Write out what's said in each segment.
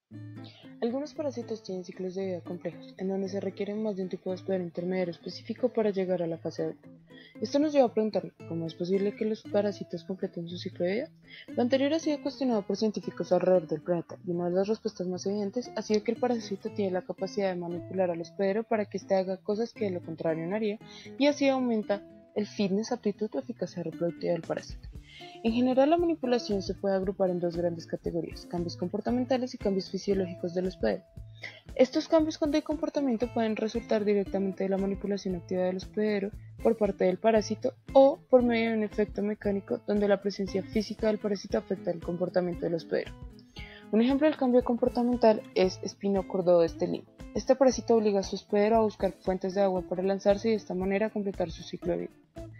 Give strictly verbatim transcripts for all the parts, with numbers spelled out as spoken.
Algunos parásitos tienen ciclos de vida complejos, en donde se requiere más de un tipo de hospedero intermediario específico para llegar a la fase adulta. Esto nos lleva a preguntarnos cómo es posible que los parásitos completen su ciclo de vida. Lo anterior ha sido cuestionado por científicos alrededor del planeta, y una de las respuestas más evidentes ha sido que el parásito tiene la capacidad de manipular al hospedero para que éste haga cosas que de lo contrario no haría, y así aumenta el fitness, aptitud o eficacia reproductiva del parásito. En general, la manipulación se puede agrupar en dos grandes categorías: cambios comportamentales y cambios fisiológicos del hospedero. Estos cambios de comportamiento pueden resultar directamente de la manipulación activa del hospedero por parte del parásito o por medio de un efecto mecánico donde la presencia física del parásito afecta el comportamiento del hospedero. Un ejemplo del cambio comportamental es Spinocordo estelino. Este parásito obliga a su hospedero a buscar fuentes de agua para lanzarse y de esta manera completar su ciclo de vida.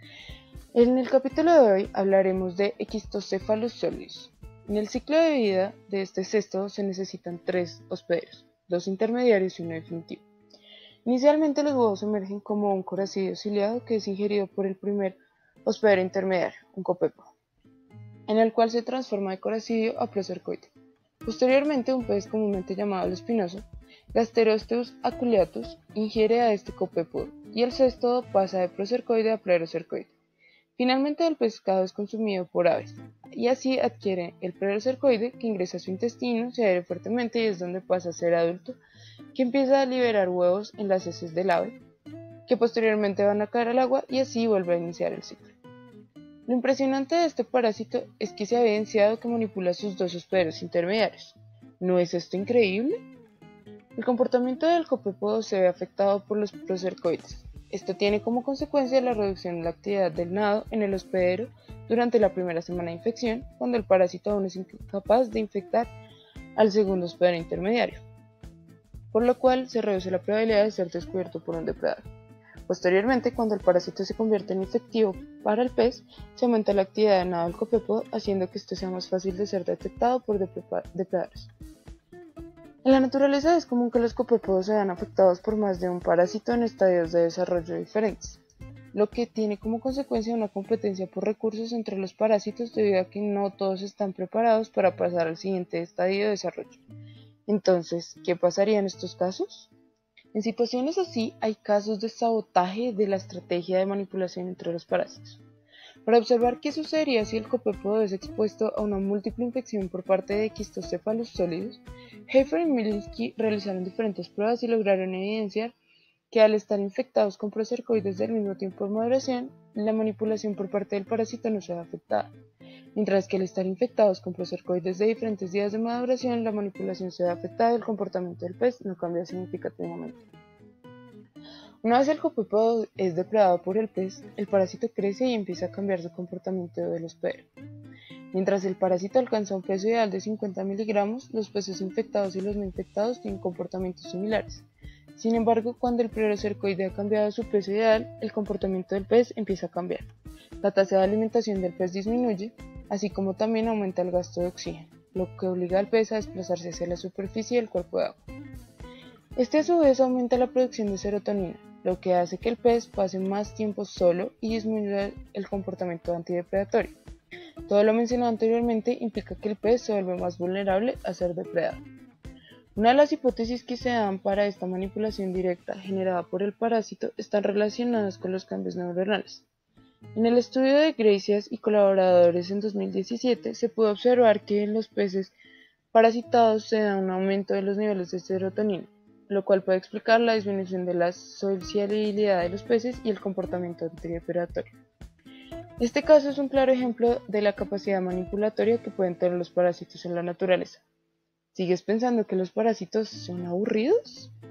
En el capítulo de hoy hablaremos de Equistocephalus solidus. En el ciclo de vida de este cesto se necesitan tres hospederos, dos intermediarios y uno definitivo. Inicialmente los huevos emergen como un coracidio ciliado que es ingerido por el primer hospedero intermediario, un copépodo, en el cual se transforma de coracidio a procercoide. Posteriormente, un pez comúnmente llamado el espinoso, Gasterosteus aculeatus, ingiere a este copépodo y el cesto pasa de procercoide a plerocercoide. Finalmente, el pescado es consumido por aves, y así adquiere el plerocercoide que ingresa a su intestino, se adhiere fuertemente y es donde pasa a ser adulto, que empieza a liberar huevos en las heces del ave, que posteriormente van a caer al agua y así vuelve a iniciar el ciclo. Lo impresionante de este parásito es que se ha evidenciado que manipula sus dos hospederos intermediarios. ¿No es esto increíble? El comportamiento del copépodo se ve afectado por los procercoides. Esto tiene como consecuencia la reducción de la actividad del nado en el hospedero durante la primera semana de infección, cuando el parásito aún es incapaz de infectar al segundo hospedero intermediario, por lo cual se reduce la probabilidad de ser descubierto por un depredador. Posteriormente, cuando el parásito se convierte en infectivo para el pez, se aumenta la actividad del nado del copépodo, haciendo que este sea más fácil de ser detectado por depredadores. En la naturaleza es común que los copépodos se vean afectados por más de un parásito en estadios de desarrollo diferentes, lo que tiene como consecuencia una competencia por recursos entre los parásitos debido a que no todos están preparados para pasar al siguiente estadio de desarrollo. Entonces, ¿qué pasaría en estos casos? En situaciones así, hay casos de sabotaje de la estrategia de manipulación entre los parásitos. Para observar qué sucedería si el copépodo es expuesto a una múltiple infección por parte de Equistocephalus solidus, Hafer y Milinski realizaron diferentes pruebas y lograron evidenciar que al estar infectados con procercoides del mismo tiempo de maduración, la manipulación por parte del parásito no se ve afectada, mientras que al estar infectados con procercoides de diferentes días de maduración, la manipulación se ve afectada y el comportamiento del pez no cambia significativamente. Una vez el copépodo es depredado por el pez, el parásito crece y empieza a cambiar su comportamiento del hospedero. Mientras el parásito alcanza un peso ideal de cincuenta miligramos, los peces infectados y los no infectados tienen comportamientos similares. Sin embargo, cuando el plerocercoide ha cambiado su peso ideal, el comportamiento del pez empieza a cambiar. La tasa de alimentación del pez disminuye, así como también aumenta el gasto de oxígeno, lo que obliga al pez a desplazarse hacia la superficie del cuerpo de agua. Este a su vez aumenta la producción de serotonina, lo que hace que el pez pase más tiempo solo y disminuya el comportamiento antidepredatorio. Todo lo mencionado anteriormente implica que el pez se vuelve más vulnerable a ser depredado. Una de las hipótesis que se dan para esta manipulación directa generada por el parásito están relacionadas con los cambios neuronales. En el estudio de Gracias y colaboradores en dos mil diecisiete se pudo observar que en los peces parasitados se da un aumento de los niveles de serotonina, lo cual puede explicar la disminución de la sociabilidad de los peces y el comportamiento antidepredatorio. Este caso es un claro ejemplo de la capacidad manipulatoria que pueden tener los parásitos en la naturaleza. ¿Sigues pensando que los parásitos son aburridos?